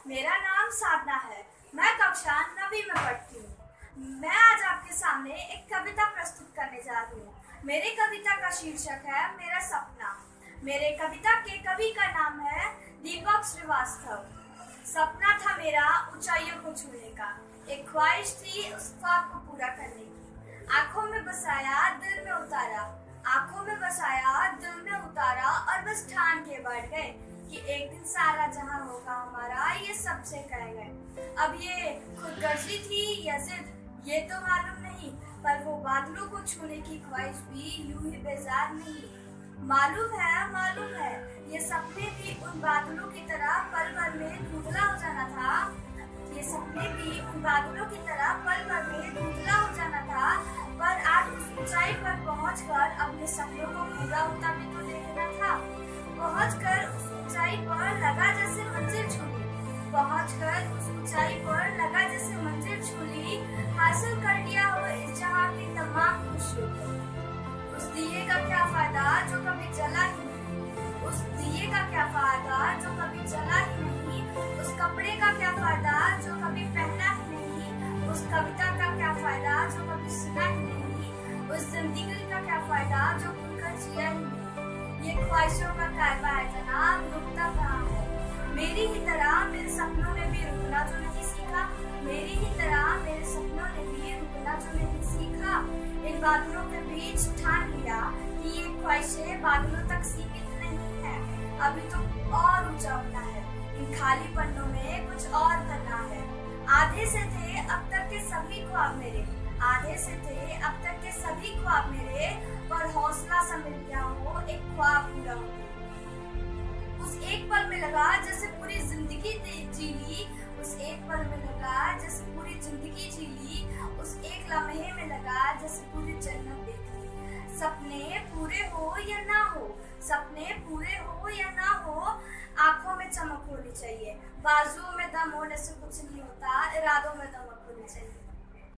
मेरा नाम साधना है। मैं कक्षा 9वीं में पढ़ती हूँ। मैं आज आपके सामने एक कविता प्रस्तुत करने जा रही हूँ। मेरी कविता का शीर्षक है मेरा सपना। मेरे कविता के कवि का नाम है दीपक श्रीवास्तव। सपना था मेरा ऊंचाइयों को छूने का, एक ख्वाहिश थी उस ख्वाब को पूरा करने की। आंखों में बसाया दिल में उतारा, आंखों में बसाया दिल में उतारा, और बस ठान के बैठ गए कि एक दिन सारा जहां होगा हमारा, ये सबसे कह गए। अब ये खुदगर्जी थी या जिद ये तो मालूम नहीं, पर वो बादलों को छूने की ख्वाहिश भी यूं ही बेजार नहीं। मालूम है ये सपने भी उन बादलों की तरह पल भर में धुंधला हो जाना था। ये सपने भी उन बादलों की तरह पल भर में धुंधला हो जाना था, पर आज उस ऊंचाई पर पहुंचकर अपने सपनों को पूरा होता भी तो देखना था। पहुंचकर उस ऊंचाई पर लगा जैसे मंजिल छूली, पहुंचकर उस ऊंचाई पर लगा जैसे मंजिल छूली, हासिल कर लिया हो इस जहां की तमाम खुशियों को। उस दिए का क्या फायदा जो कभी जला ही नहीं, उस दिए का क्या फायदा जो कभी जला ही नहीं, उस कपड़े का क्या फायदा जो कभी पहना ही नहीं, उस कविता का क्या फायदा जो कभी सुना ही नहीं, उस जिंदगी का क्या फायदा जो खुलकर जिया ही नहीं। ये ख्वाहिशों का कारवा है जनाब, रुकता कहाँ है। मेरी ही तरह मेरे सपनों ने भी रुकना जो नहीं सीखा, मेरी ही तरह मेरे सपनों ने भी रुकना जो नहीं सीखा। इन बादलों के बीच ठान लिया कि ये ख्वाहिशें बादलों तक सीमित नहीं है, अभी तो और ऊंचा होना है। इन खाली पन्नों में कुछ और करना है। आधे से थे अब तक के सभी ख्वाब मेरे, आधे से थे अब तक के सभी ख्वाब मेरे, पर हौसला सा मिल गया हो एक ख्वाब पूरा हो। उस एक पल में लगा जैसे पूरी जिंदगी जी ली, उस एक पल में लगा जैसे पूरी जिंदगी जी ली, उस एक लम्हे में लगा जैसे पूरी जन्नत देख ली। सपने पूरे हो या ना हो, सपने पूरे हो या ना हो, आंखों में चमक होनी चाहिए। बाजुओं में दम होने से कुछ नहीं होता, इरादों में दमक होनी चाहिए।